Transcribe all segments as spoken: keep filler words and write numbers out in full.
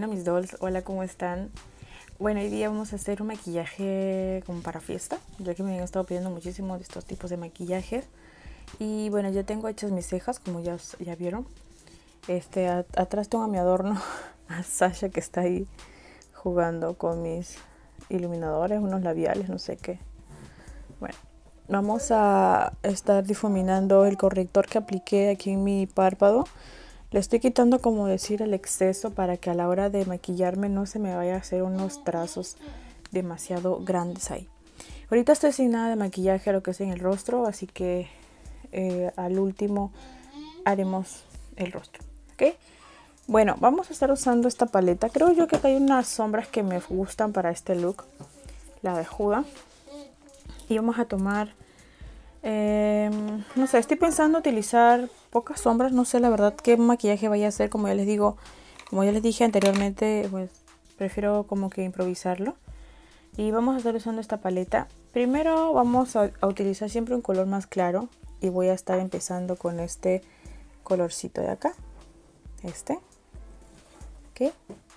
Hola mis dolls, hola, ¿cómo están? Bueno, hoy día vamos a hacer un maquillaje como para fiesta, ya que me han estado pidiendo muchísimo de estos tipos de maquillajes. Y bueno, ya tengo hechas mis cejas, como ya, ya vieron. Este, a, atrás tengo a mi adorno, a Sasha, que está ahí jugando con mis iluminadores, unos labiales, no sé qué. Bueno, vamos a estar difuminando el corrector que apliqué aquí en mi párpado. Le estoy quitando, como decir, el exceso para que a la hora de maquillarme no se me vaya a hacer unos trazos demasiado grandes ahí. Ahorita estoy sin nada de maquillaje, lo que es en el rostro, así que eh, al último haremos el rostro, ¿ok? Bueno, vamos a estar usando esta paleta. Creo yo que hay unas sombras que me gustan para este look, la de Huda. Y vamos a tomar, eh, no sé, estoy pensando utilizar pocas sombras. No sé la verdad qué maquillaje vaya a hacer. Como ya les digo, como ya les dije anteriormente, pues prefiero como que improvisarlo. Y vamos a estar usando esta paleta. Primero vamos a, a utilizar siempre un color más claro. Y voy a estar empezando con este colorcito de acá. Este. ¿Ok?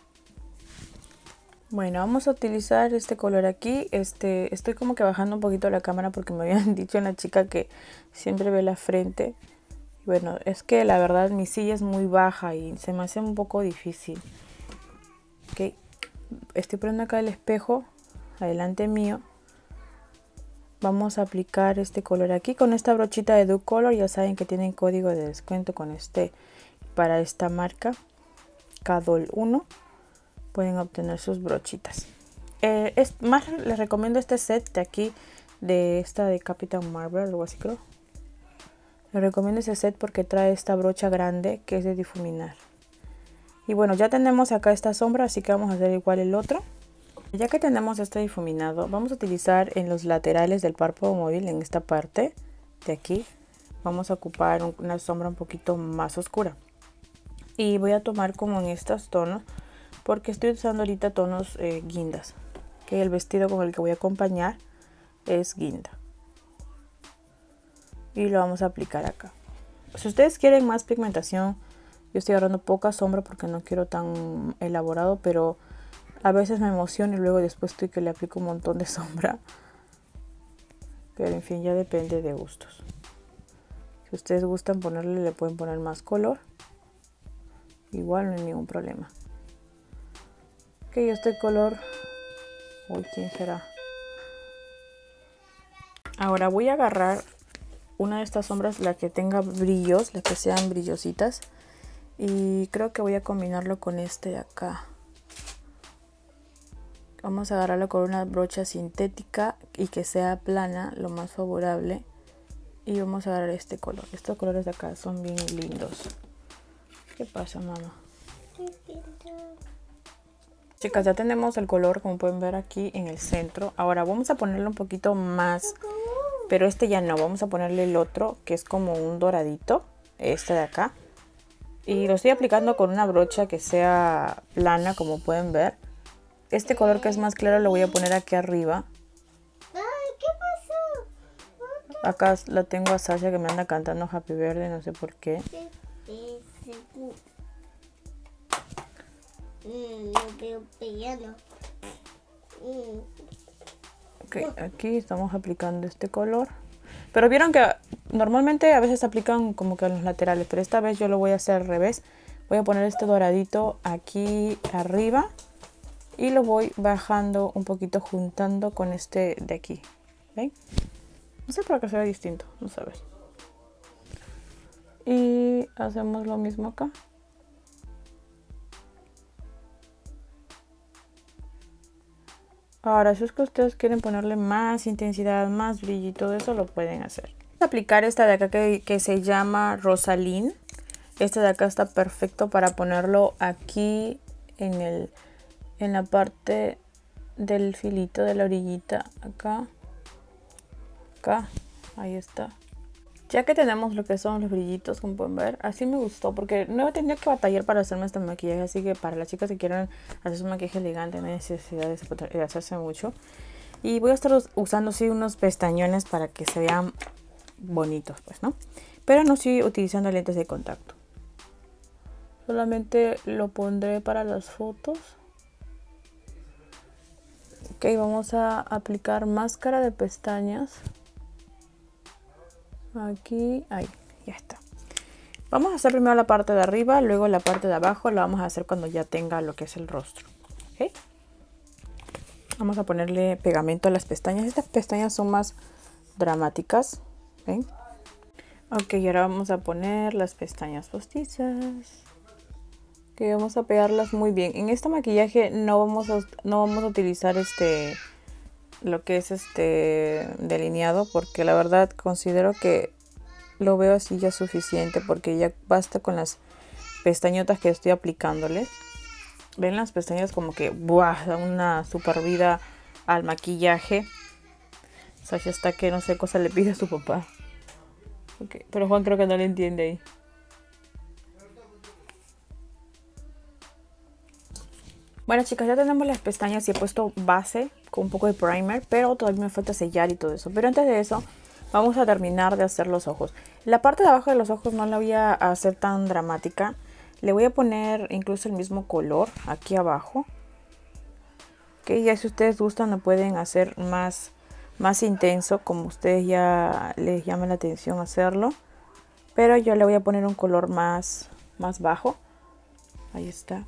Bueno, vamos a utilizar este color aquí. Este, estoy como que bajando un poquito la cámara porque me habían dicho una chica que siempre ve la frente. Bueno, es que la verdad mi silla es muy baja y se me hace un poco difícil. Ok, estoy poniendo acá el espejo adelante mío. Vamos a aplicar este color aquí con esta brochita de Duo Color. Ya saben que tienen código de descuento con este para esta marca, K D O L uno. Pueden obtener sus brochitas. Eh, es más, les recomiendo este set de aquí, de esta de Captain Marvel, algo así creo. Les recomiendo ese set porque trae esta brocha grande que es de difuminar. Y bueno, ya tenemos acá esta sombra, así que vamos a hacer igual el otro. Ya que tenemos este difuminado, vamos a utilizar en los laterales del párpado móvil, en esta parte de aquí, vamos a ocupar una sombra un poquito más oscura. Y voy a tomar como en estos tonos, porque estoy usando ahorita tonos eh, guindas, que el vestido con el que voy a acompañar es guinda. Y lo vamos a aplicar acá. Si ustedes quieren más pigmentación, yo estoy agarrando poca sombra porque no quiero tan elaborado, pero a veces me emociono y luego después estoy que le aplico un montón de sombra. Pero en fin, ya depende de gustos. Si ustedes gustan ponerle, le pueden poner más color. Igual no hay ningún problema. Ok, este color... Uy, ¿quién será? Ahora voy a agarrar una de estas sombras, la que tenga brillos, las que sean brillositas. Y creo que voy a combinarlo con este de acá. Vamos a agarrarlo con una brocha sintética y que sea plana, lo más favorable. Y vamos a agarrar este color. Estos colores de acá son bien lindos. ¿Qué pasa, mamá? Chicas, ya tenemos el color, como pueden ver aquí en el centro. Ahora vamos a ponerle un poquito más, pero este ya no. Vamos a ponerle el otro, que es como un doradito, este de acá. Y lo estoy aplicando con una brocha que sea plana, como pueden ver. Este color que es más claro lo voy a poner aquí arriba. Ay, ¿qué pasó? Acá la tengo a Sasha que me anda cantando Happy Birthday, no sé por qué. Ok, aquí estamos aplicando este color. Pero vieron que normalmente a veces aplican como que a los laterales, pero esta vez yo lo voy a hacer al revés. Voy a poner este doradito aquí arriba y lo voy bajando un poquito, juntando con este de aquí. ¿Ven? No sé para qué se ve distinto, vamos a ver. Y hacemos lo mismo acá. Ahora, si es que ustedes quieren ponerle más intensidad, más brillo y todo eso, lo pueden hacer. Voy a aplicar esta de acá que, que se llama Rosaline. Este de acá está perfecto para ponerlo aquí en, el, en la parte del filito de la orillita. Acá. Acá. Ahí está. Ya que tenemos lo que son los brillitos, como pueden ver, así me gustó porque no he tenido que batallar para hacerme este maquillaje, así que para las chicas que quieran hacer un maquillaje elegante no hay necesidad de hacerse mucho. Y voy a estar usando sí unos pestañones para que se vean bonitos, pues, ¿no? Pero no estoy utilizando lentes de contacto. Solamente lo pondré para las fotos. Ok, vamos a aplicar máscara de pestañas. Aquí, ahí, ya está. Vamos a hacer primero la parte de arriba, luego la parte de abajo la vamos a hacer cuando ya tenga lo que es el rostro. ¿Okay? Vamos a ponerle pegamento a las pestañas. Estas pestañas son más dramáticas. ¿Ven? Ok, y ahora vamos a poner las pestañas postizas. Que vamos a pegarlas muy bien. En este maquillaje no vamos a, no vamos a utilizar este lo que es este delineado, porque la verdad considero que lo veo así ya suficiente, porque ya basta con las pestañotas que estoy aplicándole. Ven las pestañas como que ¡buah! Dan una super vida al maquillaje. Sasha está que no sé cosa le pide a su papá. Okay, pero Juan creo que no le entiende ahí. Bueno, chicas, ya tenemos las pestañas y he puesto base con un poco de primer, pero todavía me falta sellar y todo eso. Pero antes de eso, vamos a terminar de hacer los ojos. La parte de abajo de los ojos no la voy a hacer tan dramática. Le voy a poner incluso el mismo color aquí abajo. Ok, ya si ustedes gustan lo pueden hacer más, más intenso, como ustedes ya les llama la atención hacerlo. Pero yo le voy a poner un color más, más bajo. Ahí está.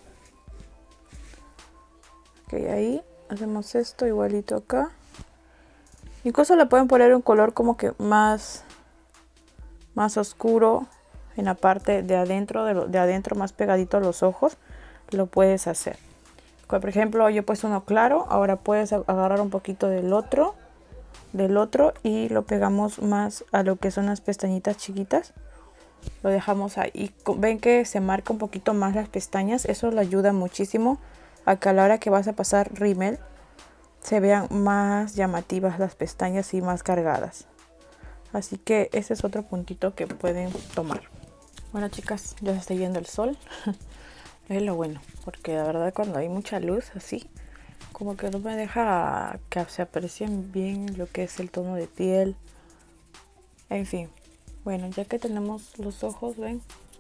Ok, ahí hacemos esto igualito acá. Incluso le pueden poner un color como que más, más oscuro en la parte de adentro, de, lo, de adentro más pegadito a los ojos. Lo puedes hacer. Por ejemplo, yo he puesto uno claro. Ahora puedes agarrar un poquito del otro, del otro y lo pegamos más a lo que son las pestañitas chiquitas. Lo dejamos ahí. Ven que se marca un poquito más las pestañas. Eso le ayuda muchísimo a que a la hora que vas a pasar rímel se vean más llamativas las pestañas y más cargadas. Así que ese es otro puntito que pueden tomar. Bueno, chicas, ya se está yendo el sol. Es lo bueno, porque la verdad cuando hay mucha luz así, como que no me deja que se aprecien bien lo que es el tono de piel. En fin, bueno, ya que tenemos los ojos, ven.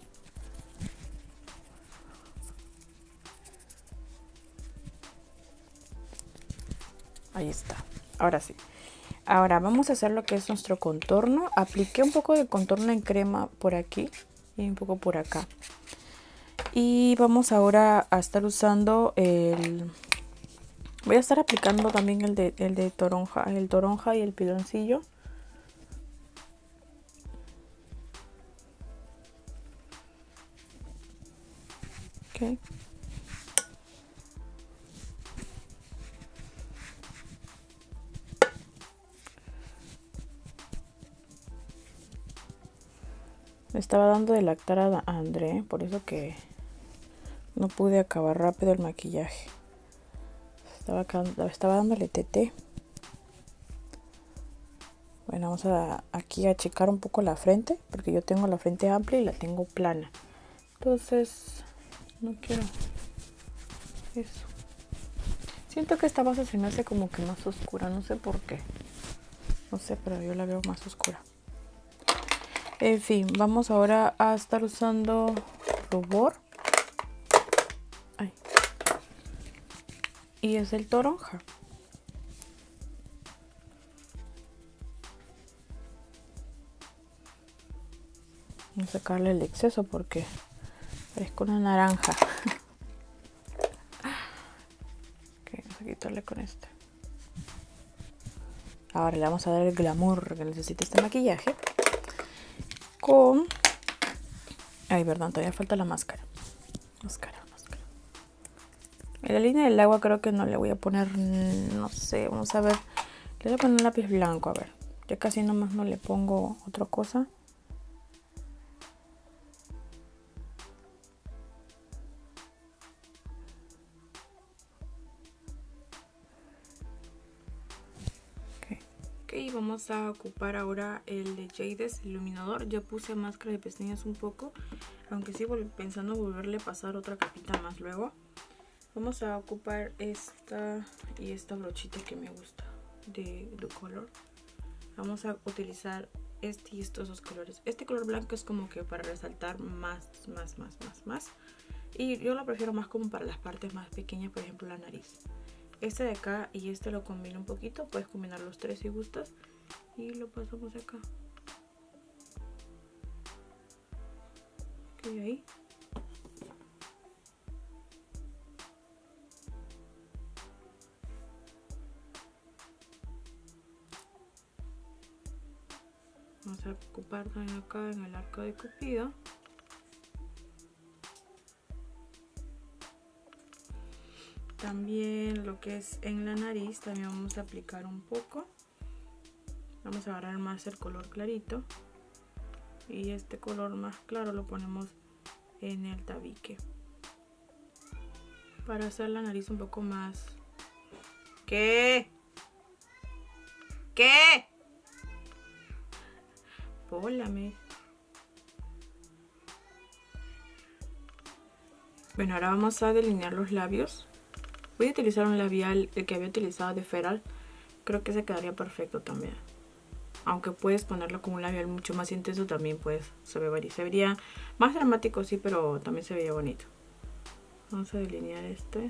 Ahí está, ahora sí. Ahora vamos a hacer lo que es nuestro contorno. Apliqué un poco de contorno en crema por aquí y un poco por acá. Y vamos ahora a estar usando el... Voy a estar aplicando también el de, el de toronja, el toronja y el piloncillo. Ok. Me estaba dando de lactar a André, por eso que no pude acabar rápido el maquillaje. Estaba, estaba dándole tete. Bueno, vamos a aquí a checar un poco la frente, porque yo tengo la frente amplia y la tengo plana. Entonces, no quiero eso. Siento que esta base se me hace como que más oscura, no sé por qué. No sé, pero yo la veo más oscura. En fin, vamos ahora a estar usando rubor. Ay. Y es el toronja. Voy a sacarle el exceso porque parezco una naranja. Ok, vamos a quitarle con este. Ahora le vamos a dar el glamour que necesita este maquillaje. Con... Ay, perdón, todavía falta la máscara. Máscara, máscara. En la línea del agua creo que no le voy a poner... No sé, vamos a ver. Le voy a poner un lápiz blanco, a ver. Ya casi nomás no le pongo otra cosa. Y vamos a ocupar ahora el de Jades iluminador. Ya puse máscara de pestañas un poco, aunque sigo pensando volverle a pasar otra capita más luego. Vamos a ocupar esta y esta brochita que me gusta de The Color. Vamos a utilizar este y estos dos colores. Este color blanco es como que para resaltar más, más, más, más, más. Y yo lo prefiero más como para las partes más pequeñas, por ejemplo la nariz. Este de acá y este lo combino un poquito. Puedes combinar los tres si gustas. Y lo pasamos acá. Ok, ahí. Vamos a ocupar también acá en el arco de Cupido. También lo que es en la nariz también vamos a aplicar un poco. Vamos a agarrar más el color clarito. Y este color más claro lo ponemos en el tabique. Para hacer la nariz un poco más... ¿Qué? ¿Qué? Pólame. Bueno, ahora vamos a delinear los labios. Voy a utilizar un labial, el que había utilizado de Feral. Creo que se quedaría perfecto también. Aunque puedes ponerlo con un labial mucho más intenso también, pues se vería, se vería más dramático, sí, pero también se vería bonito. Vamos a delinear este.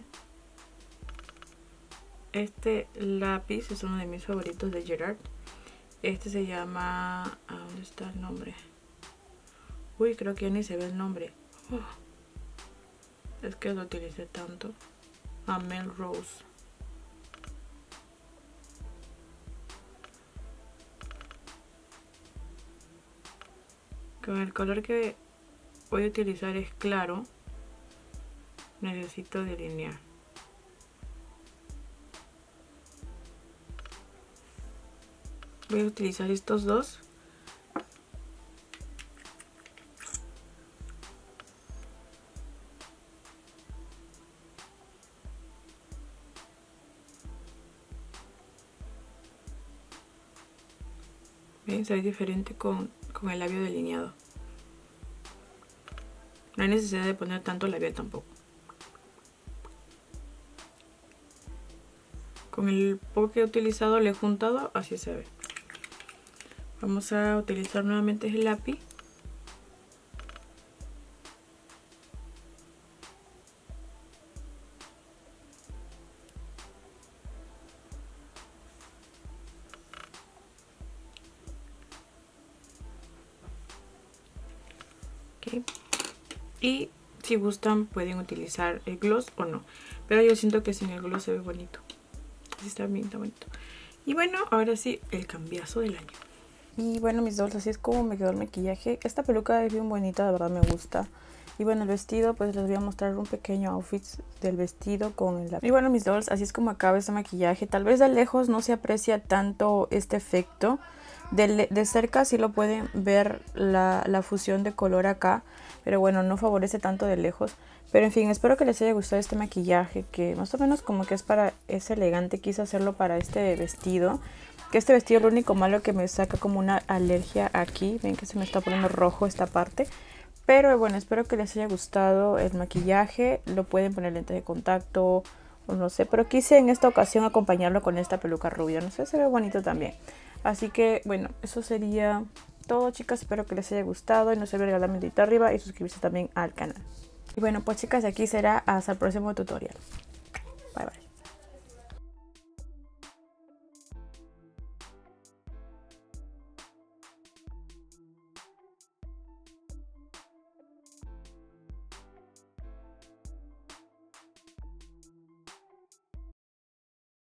Este lápiz es uno de mis favoritos de Gerard. Este se llama... ¿A dónde está el nombre? Uy, creo que ya ni se ve el nombre. Oh, es que lo utilicé tanto. Amel Rose. Con el color que voy a utilizar es claro. Necesito delinear. Voy a utilizar estos dos. ¿Ven? Se ve diferente con, con el labio delineado. No hay necesidad de poner tanto labial tampoco. Con el poco que he utilizado le he juntado, así se ve. Vamos a utilizar nuevamente el lápiz. Okay. Y si gustan pueden utilizar el gloss o no. Pero yo siento que sin el gloss se ve bonito. Así está bien, está bonito. Y bueno, ahora sí, el cambiazo del año. Y bueno, mis dolls, así es como me quedó el maquillaje. Esta peluca es bien bonita, de verdad me gusta. Y bueno, el vestido, pues les voy a mostrar un pequeño outfit del vestido con el... Y bueno, mis dolls, así es como acaba este maquillaje. Tal vez de lejos no se aprecia tanto este efecto. De, de cerca sí lo pueden ver la, la fusión de color acá. Pero bueno, no favorece tanto de lejos. Pero en fin, espero que les haya gustado este maquillaje. Que más o menos como que es para... Es elegante, quise hacerlo para este vestido. Que este vestido lo único malo que me saca como una alergia aquí. Ven que se me está poniendo rojo esta parte. Pero bueno, espero que les haya gustado el maquillaje. Lo pueden poner lentes de contacto o no sé. Pero quise en esta ocasión acompañarlo con esta peluca rubia. No sé, se ve bonito también. Así que bueno, eso sería todo, chicas. Espero que les haya gustado. Y no se olviden regalarme un dedito arriba y suscribirse también al canal. Y bueno, pues chicas, aquí será hasta el próximo tutorial. Bye bye.